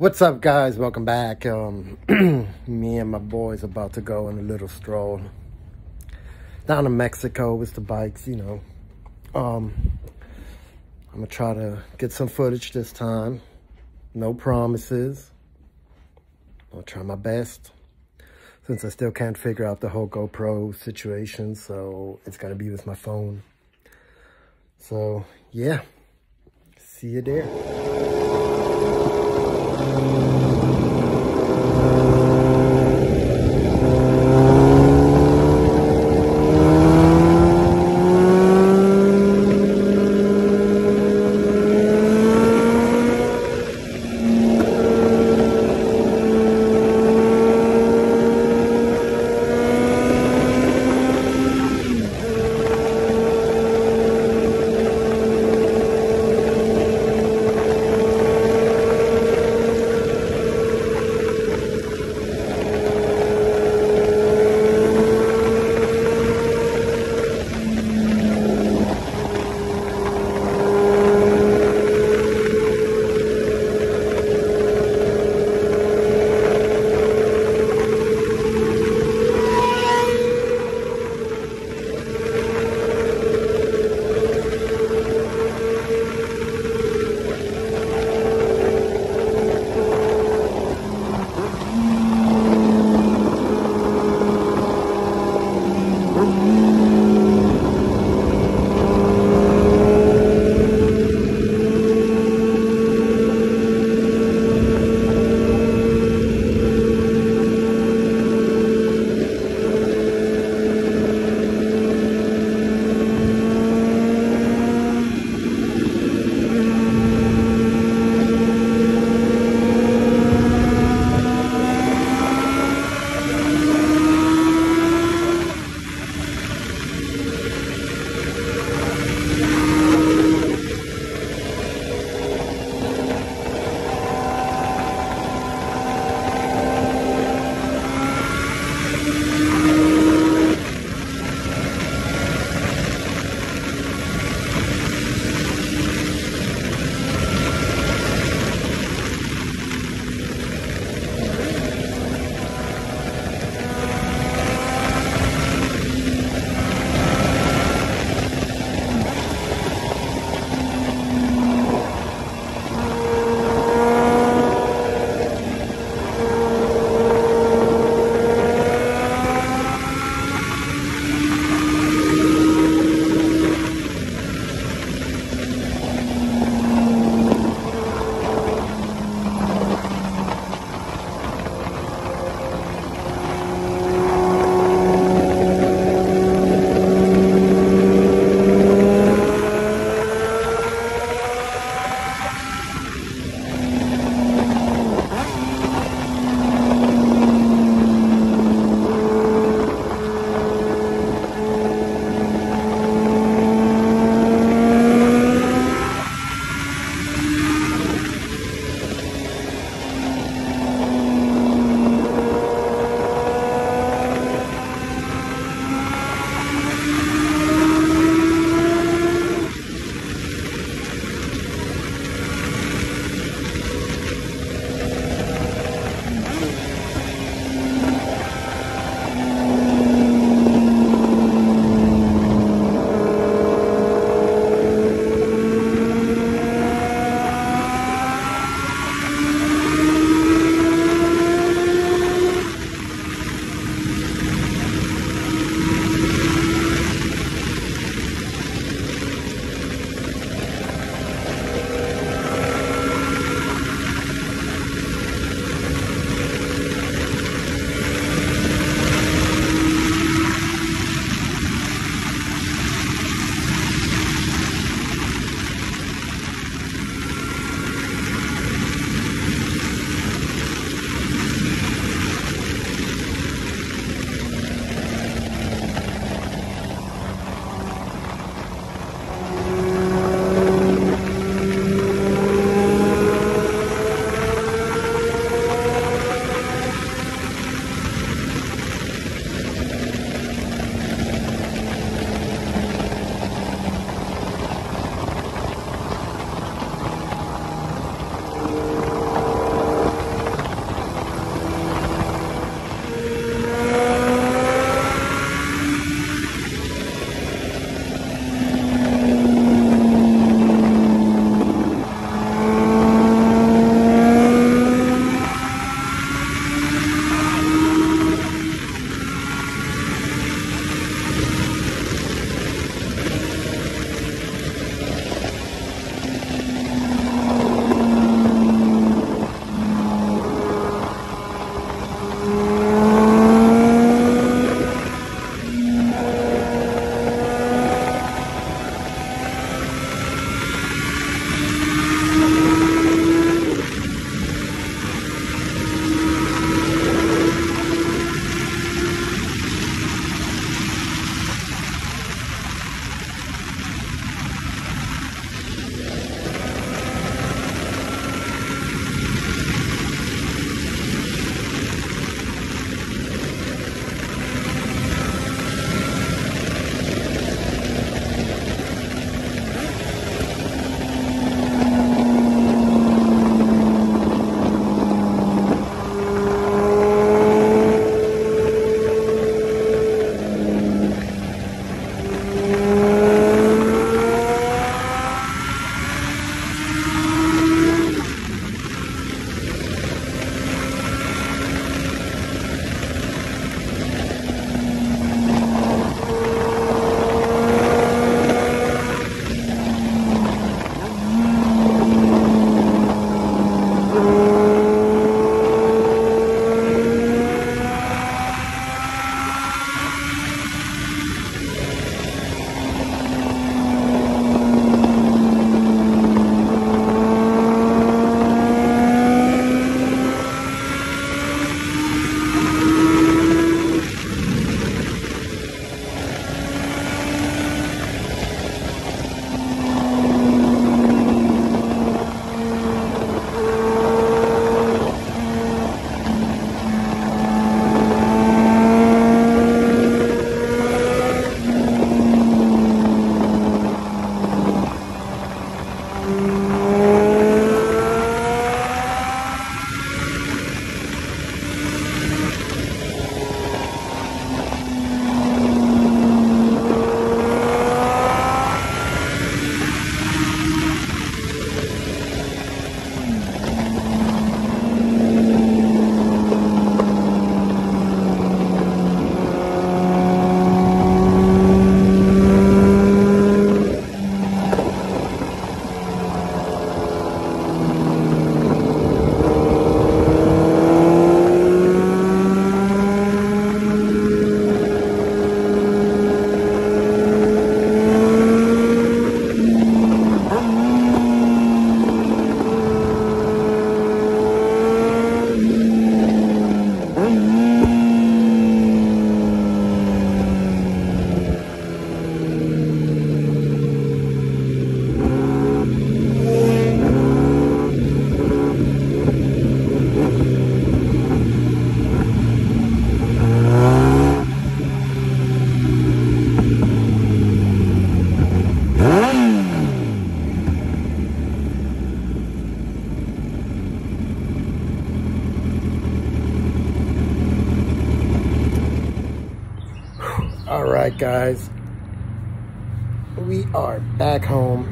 What's up, guys? Welcome back. Me and my boys about to go on a little stroll down to Mexico with the bikes, I'm gonna try to get some footage this time. No promises. I'll try my best since I still can't figure out the whole GoPro situation, so it's gonna be with my phone. So yeah, see you there. right, guys. We are back home.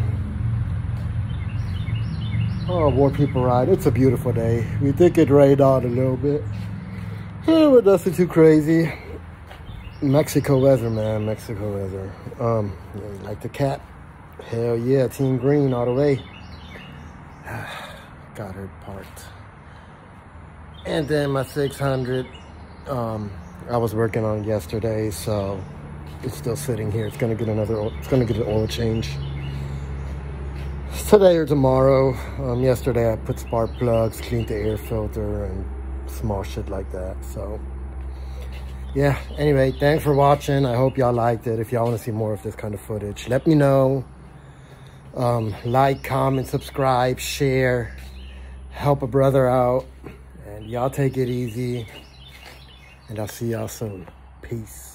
Oh, more people ride. It's a beautiful day. We think it rained out a little bit. But nothing too crazy. Mexico weather, man. Mexico weather. Yeah, like the cat. Hell yeah, Team Green all the way. Got her parked. And then my 600. I was working on it yesterday, so it's still sitting here. It's gonna get an oil change today or tomorrow. Yesterday I put spark plugs, cleaned the air filter, and small shit like that. So yeah, anyway, thanks for watching. I hope y'all liked it. If y'all want to see more of this kind of footage, let me know. Like, comment, subscribe, share, help a brother out, and y'all take it easy. And I'll see y'all soon. Peace.